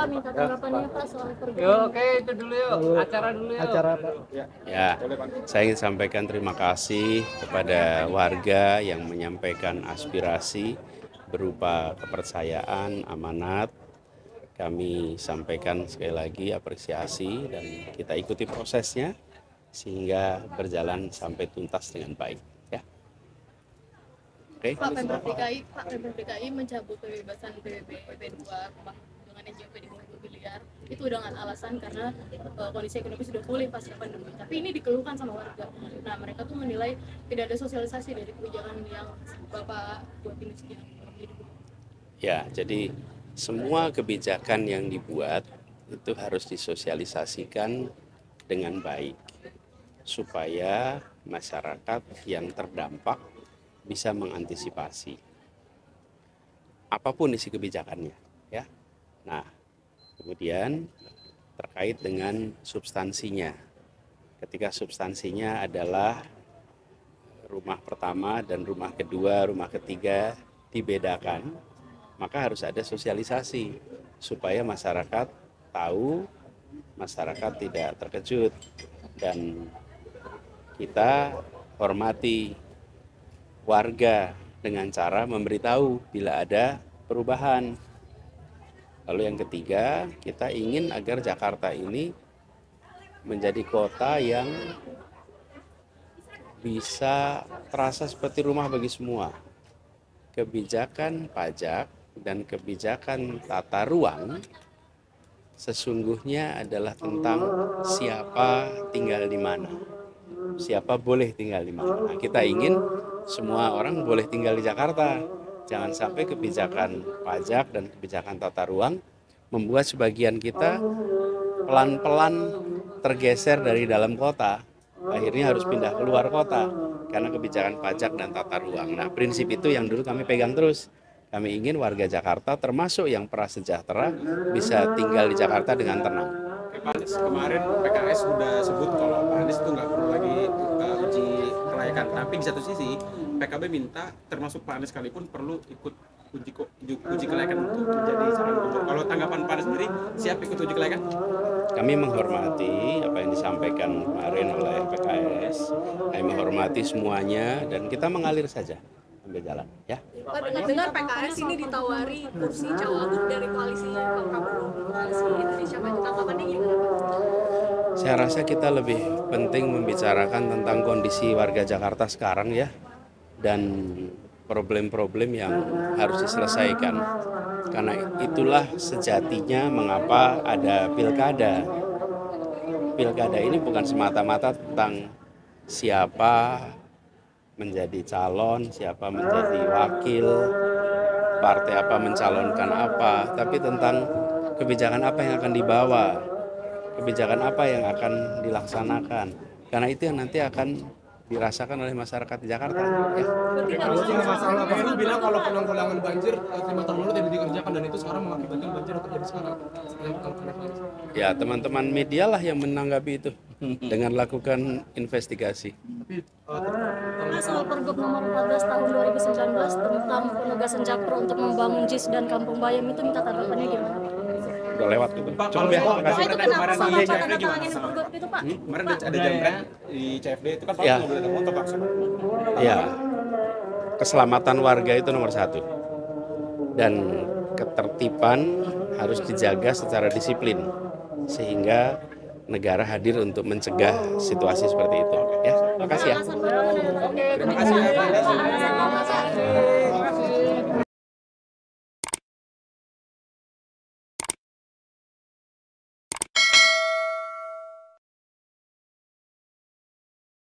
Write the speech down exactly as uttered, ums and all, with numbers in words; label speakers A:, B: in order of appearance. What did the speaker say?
A: Pak, minta tanggapannya Pak soal pergub.
B: Yuk, oke itu dulu yuk, acara dulu yuk.
C: Acara Pak.
D: Ya, saya ingin sampaikan terima kasih kepada warga yang menyampaikan aspirasi berupa kepercayaan, amanat. Kami sampaikan sekali lagi apresiasi dan kita ikuti prosesnya sehingga berjalan sampai tuntas dengan baik. Ya. Oke.
E: Pak Pemprov D K I, Pak Pemprov D K I mencabut kebebasan P B B P dua rumah dengan N J P di bawah dua miliar itu dengan alasan karena uh, kondisi ekonomi sudah pulih pasca pandemi. Tapi ini dikeluhkan sama warga. Nah, mereka tuh menilai tidak ada sosialisasi dari kebijakan yang Bapak buat ini sejak.
D: Ya, jadi semua kebijakan yang dibuat itu harus disosialisasikan dengan baik supaya masyarakat yang terdampak bisa mengantisipasi apapun isi kebijakannya, ya. Nah, kemudian terkait dengan substansinya. Ketika substansinya adalah rumah pertama dan rumah kedua, rumah ketiga dibedakan, maka harus ada sosialisasi supaya masyarakat tahu, masyarakat tidak terkejut, dan kita hormati warga dengan cara memberitahu bila ada perubahan. Lalu yang ketiga, kita ingin agar Jakarta ini menjadi kota yang bisa terasa seperti rumah bagi semua. Kebijakan pajak dan kebijakan tata ruang sesungguhnya adalah tentang siapa tinggal di mana, siapa boleh tinggal di mana. Nah, kita ingin semua orang boleh tinggal di Jakarta. Jangan sampai kebijakan pajak dan kebijakan tata ruang membuat sebagian kita pelan-pelan tergeser dari dalam kota, akhirnya harus pindah keluar kota karena kebijakan pajak dan tata ruang. Nah, prinsip itu yang dulu kami pegang terus. Kami ingin warga Jakarta termasuk yang prasejahtera bisa tinggal di Jakarta dengan tenang.
F: Pak Anies, kemarin P K S sudah sebut kalau Pak Anies itu nggak perlu lagi uh, uji kelayakan. Tapi di satu sisi P K B minta termasuk Pak Anies sekalipun perlu ikut uji, uji, uji kelayakan untuk menjadi calon gubernur. Kalau tanggapan Pak Anies sendiri, siap ikut uji kelayakan?
D: Kami menghormati apa yang disampaikan kemarin oleh P K S. Kami menghormati semuanya dan kita mengalir saja sambil jalan, ya.
E: Pak, dengar-dengar P K S ini ditawari kursi cawagup dari koalisi Pak Prabowo, koalisi Indonesia Maju. Tanggapannya gimana Pak?
D: Saya rasa kita lebih penting membicarakan tentang kondisi warga Jakarta sekarang, ya, dan problem-problem yang harus diselesaikan. Karena itulah sejatinya mengapa ada pilkada. Pilkada ini bukan semata-mata tentang siapa menjadi calon, siapa menjadi wakil, partai apa mencalonkan apa, tapi tentang kebijakan apa yang akan dibawa, kebijakan apa yang akan dilaksanakan. Karena itu yang nanti akan dirasakan oleh masyarakat di Jakarta. Ya.
G: Kalau masalah Heru bilang kalau penanggulangan banjir lima tahun lalu tidak dikerjakan dan itu sekarang mengakibatkan banjir untuk jadi sekarang.
D: Ya, teman-teman media lah yang menanggapi itu dengan lakukan investigasi.
A: Nah, soal Pergub nomor empat belas tahun dua ribu sembilan belas tentang penugasan Jakpro untuk membangun J I S dan Kampung Bayam itu minta tanggapannya gimana Pak?
D: Udah lewat gitu.
F: Pak,
D: Cukup ya,
F: kalau
D: terima kasih.
A: Pak, itu kenapa sama tanda tanganin Pergub itu Pak?
F: Hmm? Kemarin ada, ada jambret di C F D itu kan Pak
D: Ya.
F: nggak boleh ada motor Pak.
D: Ya, keselamatan warga itu nomor satu. Dan ketertiban harus dijaga secara disiplin. Sehingga negara hadir untuk mencegah situasi seperti itu. Ya, terima kasih ya.
A: Alasan Bapak menandatangani
F: Terima kasih ya Pak.
A: alasan Bapak.